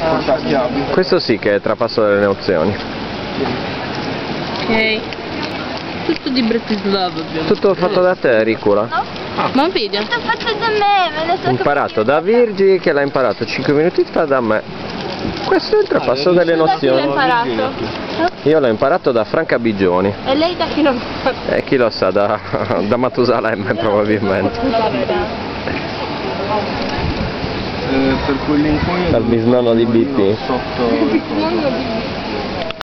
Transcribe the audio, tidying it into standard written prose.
portachiavi. Questo sì che è trapasso delle nozioni. Ok. Tutto di Bratislava abbiamo. Tutto fatto da te, Ricula. Ma vedi? Tutto fatto da me, me lo so. Imparato da Virgi che l'ha imparato 5 minuti fa da me. Questo è il trapasso delle L'ho nozioni. imparato. Io l'ho imparato da Franca Bigioni. E lei da chi l'ha imparato? E chi lo sa, da Matusalemme probabilmente. Per quell'incontro Dal bisnonno di BP. sotto